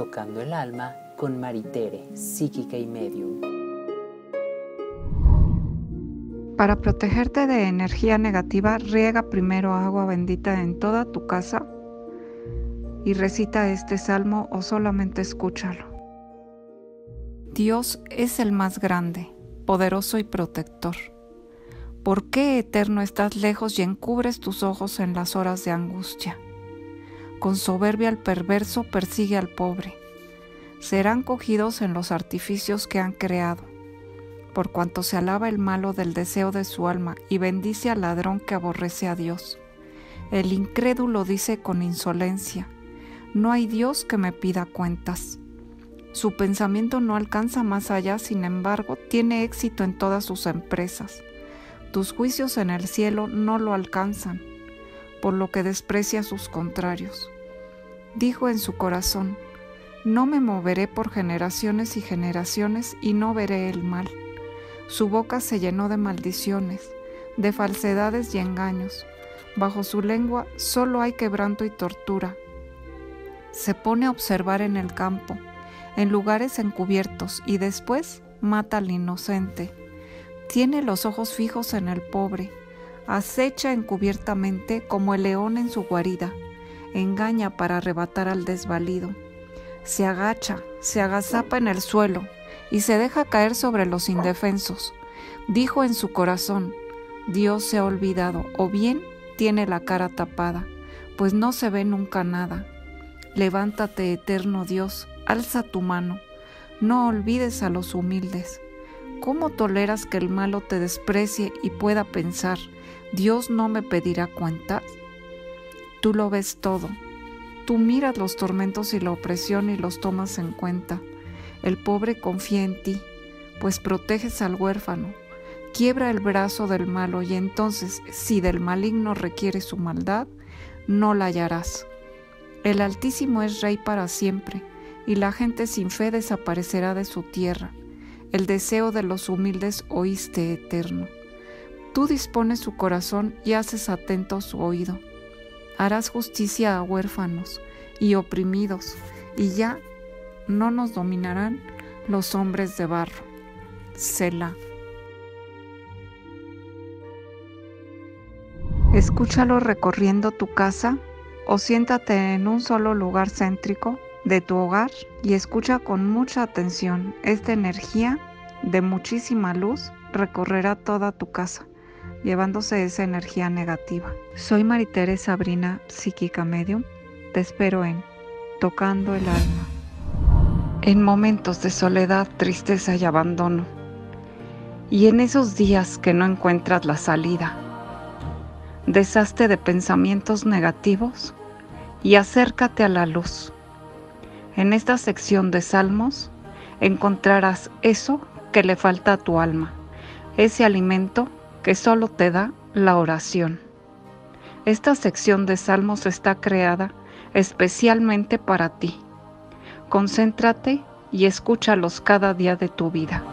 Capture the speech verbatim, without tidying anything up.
Tocando el Alma con Maritere, psíquica y medium. Para protegerte de energía negativa, riega primero agua bendita en toda tu casa y recita este salmo o solamente escúchalo. Dios es el más grande, poderoso y protector. ¿Por qué, Eterno, estás lejos y encubres tus ojos en las horas de angustia? Con soberbia el perverso persigue al pobre. Serán cogidos en los artificios que han creado. Por cuanto se alaba el malo del deseo de su alma y bendice al ladrón que aborrece a Dios. El incrédulo dice con insolencia: no hay Dios que me pida cuentas. Su pensamiento no alcanza más allá, sin embargo, tiene éxito en todas sus empresas. Tus juicios en el cielo no lo alcanzan, por lo que desprecia a sus contrarios. Dijo en su corazón: no me moveré por generaciones y generaciones y no veré el mal. Su boca se llenó de maldiciones, de falsedades y engaños. Bajo su lengua solo hay quebranto y tortura. Se pone a observar en el campo, en lugares encubiertos, y después mata al inocente. Tiene los ojos fijos en el pobre, acecha encubiertamente como el león en su guarida, engaña para arrebatar al desvalido. Se agacha, se agazapa en el suelo y se deja caer sobre los indefensos. Dijo en su corazón: Dios se ha olvidado, o bien tiene la cara tapada, pues no se ve nunca nada. Levántate, eterno Dios, alza tu mano, no olvides a los humildes. ¿Cómo toleras que el malo te desprecie y pueda pensar: Dios no me pedirá cuentas? Tú lo ves todo. Tú miras los tormentos y la opresión y los tomas en cuenta. El pobre confía en ti, pues proteges al huérfano. Quiebra el brazo del malo y entonces, si del maligno requiere su maldad, no la hallarás. El Altísimo es Rey para siempre, y la gente sin fe desaparecerá de su tierra. El deseo de los humildes oíste, Eterno. Tú dispones su corazón y haces atento su oído. Harás justicia a huérfanos y oprimidos, y ya no nos dominarán los hombres de barro. Selah. Escúchalo recorriendo tu casa o siéntate en un solo lugar céntrico de tu hogar y escucha con mucha atención. Esta energía de muchísima luz recorrerá toda tu casa, llevándose esa energía negativa. Soy Maritere Sabrina, psíquica medium. Te espero en Tocando el Alma. En momentos de soledad, tristeza y abandono, y en esos días que no encuentras la salida, deshazte de pensamientos negativos y acércate a la luz. En esta sección de salmos encontrarás eso que le falta a tu alma, ese alimento que solo te da la oración. Esta sección de salmos está creada especialmente para ti. Concéntrate y escúchalos cada día de tu vida.